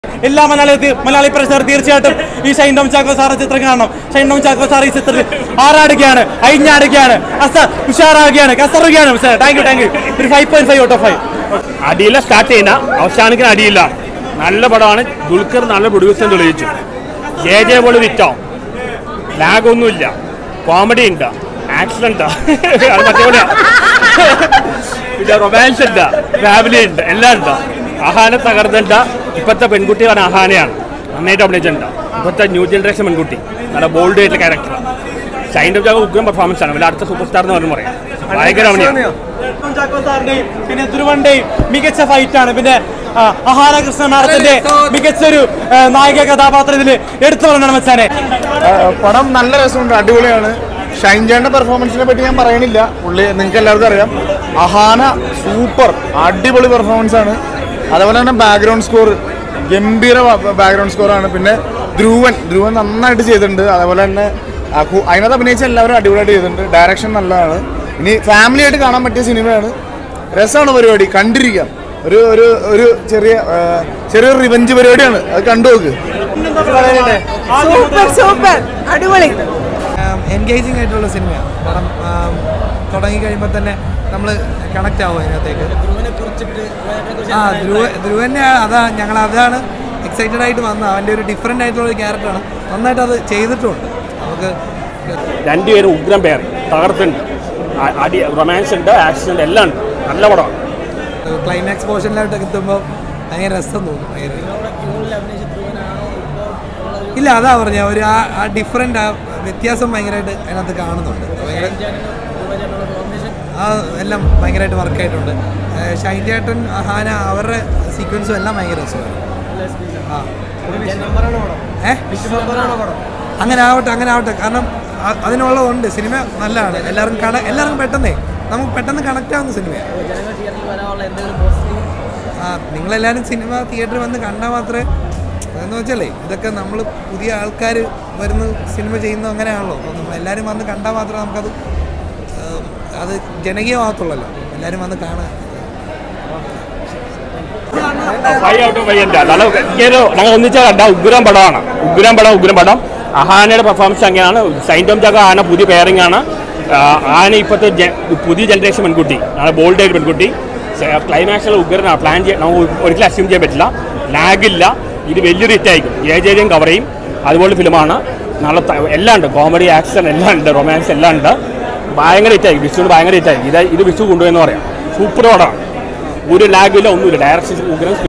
എല്ലാ മലയാളി പ്രേക്ഷകർ തീർച്ചയായിട്ടും ഈ ഷൈൻ ടോം ചാക്കോ സാറിന്റെ ചിത്രം കാണണം. ഷൈൻ ടോം ചാക്കോ സാർ ഈ ചിത്രത്തിൽ ആറാടുകയാണ്, അയിഞ്ഞാടുകയാണ്, ഉഷാറാകുകയാണ്, കസറുകയാണ്. Thank you. ഒരു 5.5 ഔട്ട് ഓഫ് 5. അടിയില്ല സ്റ്റാർട്ട് ചെയ്യുന്ന അവസാനിക്കുന്ന അടിയില്ല. നല്ല പടമാണ്. ദുൽഖർ നല്ല പ്രൊഡ്യൂസർ തെളിയിച്ചു. ജെ പോലെ വിറ്റാവും. ലാഗൊന്നുമില്ല, കോമഡി ഉണ്ട്, ആക്ഷൻ ഉണ്ട്, പിന്നെ റൊമാൻസ് ഉണ്ട്, ഫാമിലി ഉണ്ട്, എല്ലാം ഉണ്ട്. അഹാന തകർന്നുണ്ട്. ഇപ്പോഴത്തെ പെൺകുട്ടി പറഞ്ഞ അഹാനയാണ്, നന്നായിട്ട് അഭിനയിച്ചിട്ടുണ്ട്. ഇപ്പോഴത്തെ ന്യൂ ജനറേഷൻ പെൺകുട്ടി നല്ല ബോൾഡ് ആയിട്ടുള്ള ക്യാരക്ടർ. ഷൈൻ ടോം ചാക്കോ ഉഗ്രം പെർഫോമൻസ് ആണ്. അടുത്ത സൂപ്പർ സ്റ്റാർ എന്ന് പറഞ്ഞു പറയാം. ഭയങ്കര സാറിന്റെയും പിന്നെ ധ്രുവന്റെയും മികച്ച ഫൈറ്റാണ്. പിന്നെ അഹാന കൃഷ്ണ മാഡത്തിന്റെ മികച്ചൊരു നായിക കഥാപാത്രത്തിൽ എടുത്തു പറഞ്ഞാണ് മച്ചാനെ. പടം നല്ല രസമുണ്ട്, അടിപൊളിയാണ്. ഷൈൻ ചേട്ടന്റെ പെർഫോമൻസിനെ പറ്റി ഞാൻ പറയണില്ല, പുള്ളി നിങ്ങൾക്ക് എല്ലാവർക്കും അറിയാം. അഹാന സൂപ്പർ അടിപൊളി പെർഫോമൻസ് ആണ്. അതുപോലെ തന്നെ ബാക്ക്ഗ്രൗണ്ട് സ്കോർ ഗംഭീര ബാക്ക്ഗ്രൗണ്ട് സ്കോറാണ്. പിന്നെ ധ്രുവൻ നന്നായിട്ട് ചെയ്തിട്ടുണ്ട്. അതുപോലെ തന്നെ അതിനകത്ത് അഭിനയിച്ച എല്ലാവരും അടിപൊളിയായിട്ട് ചെയ്തിട്ടുണ്ട്. ഡയറക്ഷൻ നല്ലതാണ്. ഇനി ഫാമിലി ആയിട്ട് കാണാൻ പറ്റിയ സിനിമയാണ്. രസമാണ് പരിപാടി, കണ്ടിരിക്കാം. ഒരു ചെറിയൊരു റിവഞ്ച് പരിപാടിയാണ്, അത് കണ്ടു നോക്ക്. അടിപൊളി എൻഗേജിങ് ആയിട്ടുള്ള സിനിമയാണ്. പടം തുടങ്ങി കഴിയുമ്പോൾ തന്നെ നമ്മൾ കണക്റ്റ് ആവും അതിനകത്തേക്ക്. ധ്രുവനെ അതാണ് എക്സൈറ്റഡ് ആയിട്ട് വന്നത്. അവൻ്റെ ഒരു ഡിഫറെൻ്റ് ആയിട്ടുള്ള ഒരു ക്യാരക്ടറാണ്. നന്നായിട്ട് അത് ചെയ്തിട്ടുണ്ട്. നമുക്ക് രണ്ടുപേരും ഉഗ്രം പേർ തകർത്തുണ്ട്. റൊമാൻസ് ഉണ്ട്, ആക്ഷൻ ഉണ്ട്, എല്ലാം ഉണ്ട്. നല്ല പടമാണ്. ക്ലൈമാക്സ് പോർഷനിലായിട്ടൊക്കെ എത്തുമ്പോൾ ഭയങ്കര രസം തോന്നും. ഇല്ല, അതാ പറഞ്ഞ ഒരു ആ ഡിഫറെൻ്റ് ആ വ്യത്യാസം ഭയങ്കരമായിട്ട് അതിനകത്ത് കാണുന്നുണ്ട്. ആ എല്ലാം ഭയങ്കരമായിട്ട് വർക്കായിട്ടുണ്ട്. ഷൈൻ ചേട്ടൻ, അഹാന, അവരുടെ സീക്വൻസും എല്ലാം ഭയങ്കര രസമാണ്. അങ്ങനെ ആവട്ടെ. കാരണം അതിനുള്ളതുണ്ട്. സിനിമ നല്ലതാണ്. എല്ലാവർക്കും പെട്ടെന്ന് കണക്റ്റ് ആവുന്ന സിനിമയാണ്. നിങ്ങളെല്ലാവരും സിനിമ തിയേറ്ററിൽ വന്ന് കണ്ടാൽ മാത്രമേ എന്ന് വെച്ചാലേ ഇതൊക്കെ നമ്മൾ പുതിയ ആൾക്കാർ വരുന്ന സിനിമ ചെയ്യുന്നത് അങ്ങനെയാണല്ലോ. അപ്പം എല്ലാവരും വന്ന് കണ്ടാൽ മാത്രമേ നമുക്കത് ജനകീയമാകത്തുള്ളല്ലോ. എല്ലാവരും വന്ന് കാണാൻ. ഞങ്ങൾ ഒന്നിച്ചാൽ കണ്ട ഉഗ്രം പടം. അഹാനയുടെ പെർഫോമൻസ് അങ്ങനെയാണ്. ഷൈൻ ടോം ചാക്കോ ആന പുതിയ പെയറിംഗ് ആണ്. ആന ഇപ്പോഴത്തെ പുതിയ ജനറേഷൻ പെൺകുട്ടി, നല്ല ബോൾഡ് ആയിട്ട് പെൺകുട്ടി. ക്ലൈമാക്സിൽ ഉഗ്രനാണ്. നമുക്ക് ഒരിക്കലും അസ്യൂം ചെയ്യാൻ പറ്റില്ല. ലാഗില്ല. ഇത് വലിയൊരു ഹിറ്റായിരിക്കും. ജയം കവർ ചെയ്യും. അതുപോലെ ഫിലിമാണ്. നല്ല എല്ലാം ഉണ്ട്. കോമഡി, ആക്ഷൻ എല്ലാം ഉണ്ട്, റൊമാൻസ് എല്ലാം ഉണ്ട്. ഭയങ്കര ഹിറ്റായിരിക്കും. വിഷുവിന് ഭയങ്കര ഹിറ്റായിരിക്കും. ഇത് വിഷു കൊണ്ടുപോയെന്ന് പറയാം. സൂപ്പർ പടമാണ്. ഒരു ലാഗില്ല, ഒന്നുമില്ല. ഡയറക്ഷൻ ഉഗ്രം.